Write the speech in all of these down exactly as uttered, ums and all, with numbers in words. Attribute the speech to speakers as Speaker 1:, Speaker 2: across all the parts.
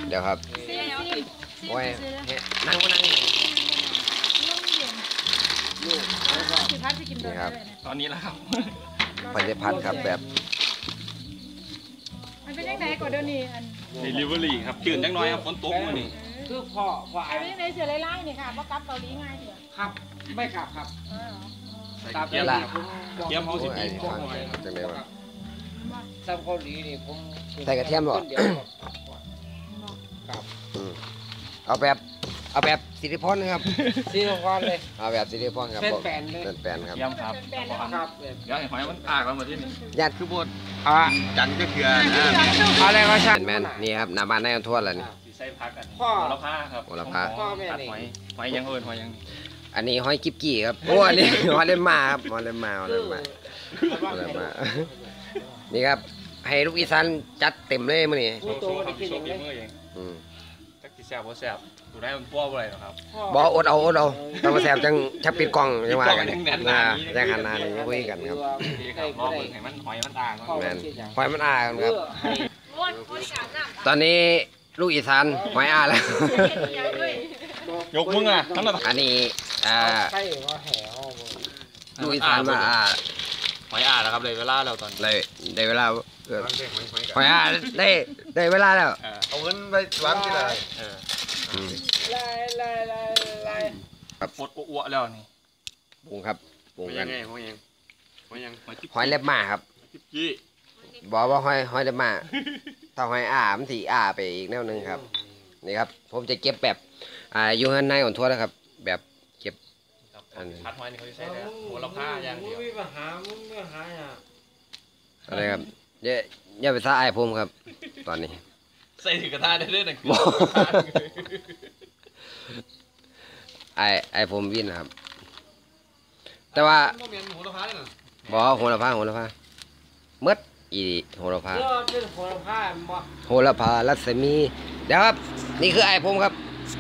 Speaker 1: เดี๋ยวครับโอ้ยนั่งมานั่งนี่ครับ
Speaker 2: ตอนนี้แล้วครับ
Speaker 1: ผลิตภัณฑ์ครับแบบ
Speaker 3: มันเป็นยังไงก่อนเดี๋ยวนี้อัน
Speaker 2: เดลิเวอรี่ครับจืดจังน้อยครับฝนตกมื้อนี้
Speaker 4: คือพ่อพ่อ
Speaker 3: ไอ้เป็นยังไงเสือไล่ๆนี่ค่ะว่ากลับเกาหลีง่ายเถอะ
Speaker 4: ครับไม่กลับครับ
Speaker 2: ตามเกียร์เกียร์เขาสิปีพวกหน่อยครับ
Speaker 1: จังเลยวะ
Speaker 4: ซ้ำเกาหลีนี่ผม
Speaker 1: ใส่กระเทียมหรอเอาแบบเอาแบบสิริพรนะครับ
Speaker 4: ซีโร่ก้อนเลย
Speaker 1: เอาแบบสิริพรครับ
Speaker 4: เส้นแปนเลย
Speaker 1: เส้นแปนครับ
Speaker 2: เกียร์ครับ
Speaker 4: ครับ
Speaker 2: เดี๋ยวให้หอยมันอากแล้วหมดที่นี่
Speaker 1: ญาติคือบด
Speaker 4: อ่ะ
Speaker 2: จันก็เถื่อนนะ
Speaker 4: อะไรมาช่าง
Speaker 1: แมนนี่ครับหน้าบ้านนายอันทั่วแล้วนี่
Speaker 2: สีใส่พักกัน
Speaker 4: พ่อ
Speaker 2: โหระพาครับ
Speaker 1: โหระพา
Speaker 4: พ่อแม่
Speaker 2: ตัด
Speaker 4: นี่
Speaker 2: หอยหอยยังเอิญหอยยัง
Speaker 1: อันนี้ห้อยกิ๊บกี้ครับโอ้อันนี้ห้อยเล่มมาครับห้อยเล่มมาห้อยเล่มมาห้อยเล่มมานี่ครับให้ลูกอีสานจัดเต็มเลยมื้อนี้
Speaker 2: โชว์โชว์ครับโชว์ฝีมือเอง
Speaker 1: อืม
Speaker 2: จักสิแซ่บบ่แซ่บดูได้มันป้อบ่ได้หรอกครับ
Speaker 1: บ่อดเอาอดเอาต้องมาแซ่บจังชักปิดกล้องจังว่ากัน
Speaker 2: ปิดกล้องยังแน่นห
Speaker 1: นะ
Speaker 2: นานี้
Speaker 1: จังหันหน้านี่คุยกันครับ
Speaker 2: ดีครับรอเบิ่งให้มันหอยมันอ่างก่อน
Speaker 1: แม่นห้อยมันอากันครับ
Speaker 3: โอ้ยโอ้ยสามน้ำ
Speaker 1: ตอนนี้ลูกอีสานห้อยอาแล้ว
Speaker 2: ยกมึงอ่ะทั้งนั้น
Speaker 1: อันนี้อ่า
Speaker 4: ใช่ว่าแหว
Speaker 1: ลูกอีสานมาอ่า
Speaker 2: หอยอ่างแล้วครับเลยเวลาแล้วตอนนี้
Speaker 1: ได้ได้เวลาเออห้อยอาได้ได้เวลาแล้ว
Speaker 2: เอาเงินไปวางที่ไหนเออ
Speaker 1: อืม
Speaker 4: ลายลายลายลาย
Speaker 2: หมดอ้วแล้วนี่
Speaker 1: ปรุงครับปรุง
Speaker 2: หอย
Speaker 1: กั
Speaker 2: ยั
Speaker 1: น
Speaker 2: งไงหอยยังหอยยังหอยจิ๊บ
Speaker 1: หอยเล็บหมาครับ
Speaker 2: จิ๊บจี้
Speaker 1: บอกว่าห้อยห้อยเล็บหมาถ้าห้อยอามันสีอาไปอีกแนวหนึงครับนี่ครับผมจะเก็บแบบอ่าอยู่ข้างในอ่อนทั่วแล้วครับ แบบเก็บ อันนี้
Speaker 2: พัดหอยนี่เขาจะใช้แต่หัวละผ้าอย่างเดียว
Speaker 4: มึงมีปัญหามึงมีปัญหาอ่ะ
Speaker 1: อะไรครับอย่าอย่าไปซ่าไอ้ผมครับ ตอนนี้
Speaker 2: ใส่ถือกระทะได้ด้วยนะ
Speaker 1: บ่ ไอ้ไอ้ผมวินนะครับ แต่ว่า
Speaker 2: บ่แม่นหัวละผ้าเลยนะ
Speaker 1: บอกโหระพาโหระพาเมดอีโหระพา
Speaker 4: เรื่องเป็นหัวผ้าบ่
Speaker 1: โหระพารัศมีเดี๋ยวครับ นี่คือไอ้ผมครับ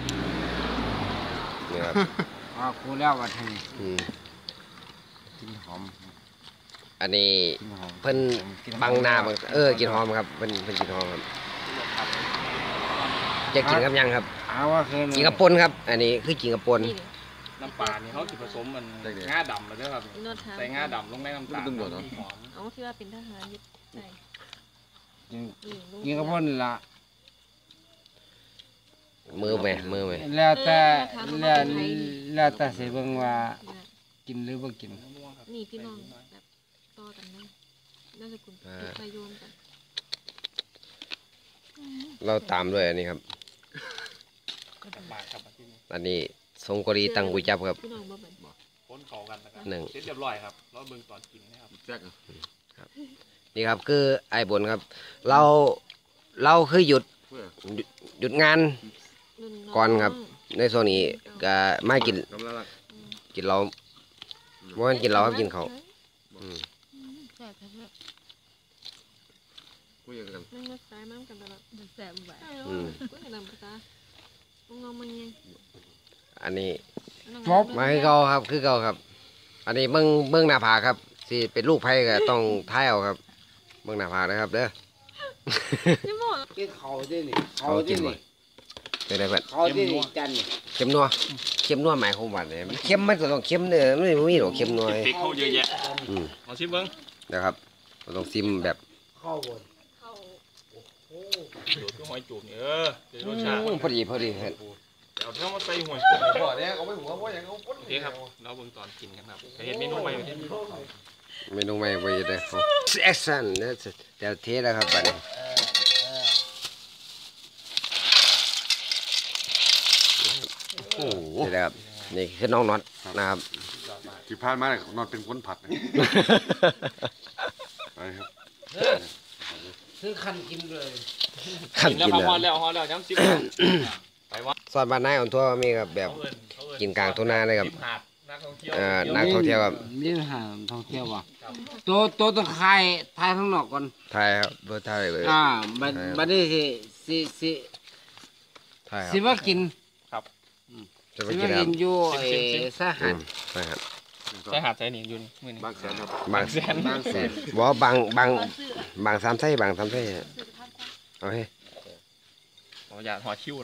Speaker 1: นี่ครับ
Speaker 4: อ่าคูแล้วว่าที
Speaker 1: อืม
Speaker 4: กินหอม
Speaker 1: อันนี้
Speaker 4: กินหอม
Speaker 1: เพิ่นบังหน้าบังเออกินหอมครับเพิ่นเพิ่นกินหอมครับจะกินกับหยังครับ
Speaker 4: เอาว่าคือ
Speaker 1: กินกับปนครับ อันนี้คือกินกับปน
Speaker 2: น้ำปลานี่เขาสิผสมมันง่าดำเลยเด้อครับใส่ง่าดำลงในน้ำตาลหอม
Speaker 5: เอาที่ว่าเป็นทหารยึดใส่
Speaker 4: กิน
Speaker 5: อืม
Speaker 4: กินกับพ่นละ
Speaker 1: มือไหมมือไหม
Speaker 4: แล้วแต่แล้วแล้วแต่สิเบิ่งว่ากินหรือบ่กิน
Speaker 5: นี่พี่น้องแบบต่อกันนะน่าจะคุณไปโยนกัน
Speaker 1: เราตามด้วยอันนี้ครับ
Speaker 2: บาทครับที่นี่
Speaker 1: อันนี้ทรงกรีตังกุยจับครับ
Speaker 5: พี่น้องบ่เหมือน
Speaker 2: พ้นเขากันนะครับ
Speaker 1: หนึ่ง
Speaker 2: เสร็จเรียบร้อยครับแล้วเบิ่งตอนกินนะครับแซ่บ
Speaker 1: นี่ครับคือไอ้บนครับ เราเราคือหยุดหยุดหยุดงานก่อนครับ ในโซนนี้ก็ไม่กินกินเราเพราะมันกินเราครับกินเขาอืม
Speaker 5: แสบแท้
Speaker 1: คุยกัน
Speaker 5: มันมาสายมั่งกันตลอดแสบแบบ
Speaker 1: อืม
Speaker 5: ก็เห็นลำภาษามึงงงมันยัง
Speaker 1: อันนี้มาคือเก่าครับคือเก่าครับ อันนี้เบิ้งเบิ้งหน้าผากครับสิเป็นลูกไผ่ก็ต้องท้ายเอาครับเบิ้งหน้าผากนะครับเด้อ
Speaker 5: นี่หมด
Speaker 4: กินเขาดินี่เขา
Speaker 1: เขา
Speaker 4: ดิ
Speaker 1: กินบ่
Speaker 4: นี่
Speaker 1: เป็นไรเพื่อน
Speaker 4: เขาดินี่จันนี่
Speaker 1: เค็มนัวเค็มนัวหมายความว่าเนี่ยมันเค็มมันก็ต้องเค็มเด้อไม่มีหรอกเค็มนัว
Speaker 2: พริกเขาเยอะแยะ
Speaker 1: อืม
Speaker 2: ลองชิมเบิ่ง
Speaker 1: นะครับเราต้องซิมแบบ
Speaker 4: เข้าบน
Speaker 2: โดดก็หอยจูบนี่เออเดี๋ยวรสชาติ
Speaker 1: อืมพอดีพอดีครับ
Speaker 2: เดี๋ยวเอามาใส่หอย
Speaker 6: พ่อเนี่ยเขาไม่หัวเพราะอย่างเขาพ้น
Speaker 2: โอเคครับเราเบิ่งตอนกินกันครับจะเห็นเมนูใหม่ที่นี่
Speaker 1: เมนูใหม่ไปเลยแอคชั่นเนี่ยเดี๋ยวเทแล้วครับบัดนี้โอ้โหนี่แหละครับนี่คือน้องน็อตนะครับ
Speaker 6: ที่ผ่านมาเนี่ยนอนเป็นคนผัดนะไปครับ
Speaker 4: คือคันกินเลย
Speaker 1: ขัน
Speaker 2: แล้ว
Speaker 1: กิน
Speaker 2: มา
Speaker 1: เลย
Speaker 2: ฮอดแล้วฮอดแล้วย้ำซิมไปวะ
Speaker 1: ซอยบ้านนายอ่อนทั่วมีครับแบบ
Speaker 2: เขาเอิ้นเขาเอิ้น
Speaker 1: กินกลางทุ่งนาเลยครับ
Speaker 2: ริมหาดนักท่องเที่ยว
Speaker 1: เอ่อนักท่องเที่ยวครับ
Speaker 4: นี่หาท่องเที่ยวว่ะตัวตัวต้องคายทายข้างนอกก่อน
Speaker 1: ไทยครับเพื่อไทยเลย
Speaker 4: อ่าบัดบัดนี้สิสิสิ
Speaker 1: ไทยค
Speaker 4: สิ
Speaker 1: รับ
Speaker 4: มากิน
Speaker 1: จะไป
Speaker 4: สิ
Speaker 1: กิ
Speaker 4: มาน
Speaker 1: ครั
Speaker 4: กิ
Speaker 1: บ
Speaker 4: นอยู่ไอ้สา
Speaker 1: อื
Speaker 4: หัส
Speaker 1: มใช่ครับ
Speaker 2: ใช่หาดใส่หนิงอยู่นี่มื้อนี้
Speaker 6: บางแสนครับ
Speaker 1: บาง
Speaker 2: แสน
Speaker 4: บางแสน
Speaker 1: บอกว่าบางบางบางสามไส้บางสามไส้เอาให้
Speaker 2: เอาอย่าหัวคิ้ว